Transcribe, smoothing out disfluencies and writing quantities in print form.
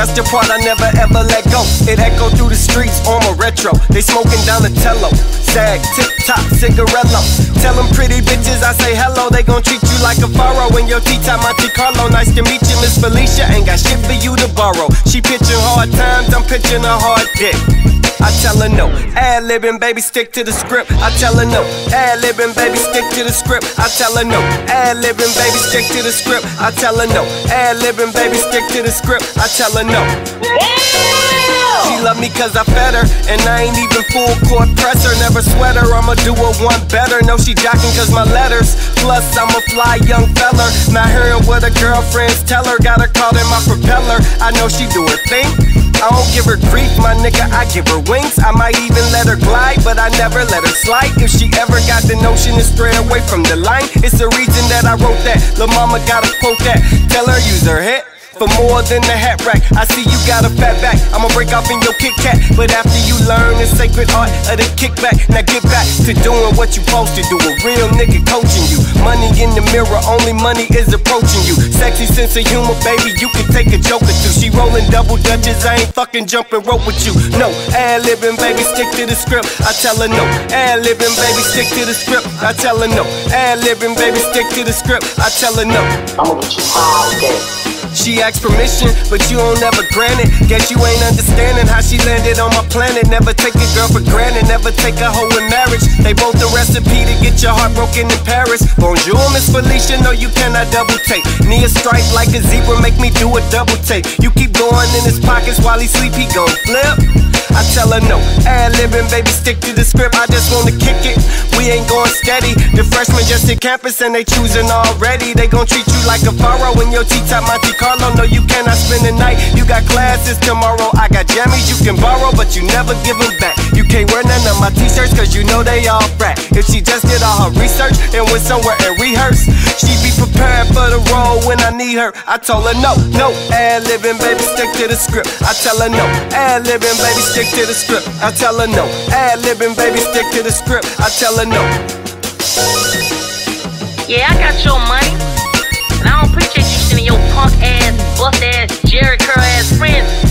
That's the part I never ever let go. It echoed through the streets, Armour retro. They smoking down the tello. Sag, tip-top, cigarello. Tell them pretty bitches I say hello. They gon' treat you like a pharaoh in your tea-time Monte Carlo. Nice to meet you, Miss Felicia. Ain't got shit for you to borrow. She pitching hard times, I'm pitching a hard dick. I tell her no, ad-libbing, baby, stick to the script. I tell her no, ad-libbing, baby, stick to the script. I tell her no, ad-libbing, baby, stick to the script. I tell her no, ad-libbing, baby, stick to the script. I tell her no. She love me cause I fed her, and I ain't even full court presser. Never sweat her, I'ma do her one better. No, she jocking cause my letters. Plus, I'm a fly young feller. Not hearing what her girlfriends tell her. Got her caught in my propeller. I know she do her thing. I don't give her grief, my nigga, I give her wings. I might even let her glide, but I never let her slide. If she ever got the notion to stray away from the line, it's the reason that I wrote that. Lil' mama gotta quote that. Tell her use her head for more than the hat rack. I see you got a fat back, I'ma break off in your Kit Kat. But after you learn the sacred art of the kickback, now get back to doing what you supposed to do. A real nigga coaching you. Money in the mirror, only money is approaching you. Sexy sense of humor, baby, you can take a joke or two. She rolling double dutches, I ain't fucking jumping rope with you. No, ad-libbing, baby, stick to the script. I tell her no, ad-libbing, baby, stick to the script. I tell her no, ad-libbing, baby, stick to the script. I tell her no. I'ma get you high again. She asked permission, but you don't ever grant it. Guess you ain't understanding how she landed on my planet. Never take a girl for granted, never take a hoe in marriage. They both the recipe to get your heart broken in Paris. Bonjour, Miss Felicia, no you cannot double take. Knee a stripe like a zebra, make me do a double take. You keep going in his pockets while he sleep, he gon' flip. I tell her no, ad-libbing, baby, stick to the script. I just wanna kick it, we ain't going steady. The freshmen just hit campus and they choosing already. They gon' treat you like a pharaoh in your tea-top Monte Carlo. No, you cannot spend the night, you got classes tomorrow. I got jammies you can borrow, but you never give them back. You can't wear none of my t-shirts cause you know they all frat. If she just did all her research and went somewhere and rehearsed, she'd be prepared for the role when I need her. I told her no, no, ad-libbing, baby, stick to the script. I tell her no, ad-libbing, baby, stick to the script. I tell her no, ad-libbing, baby, stick to the script. I tell her no. Yeah, I got your money, and I don't appreciate you sending your punk ass, buff ass, Jerry curl ass friends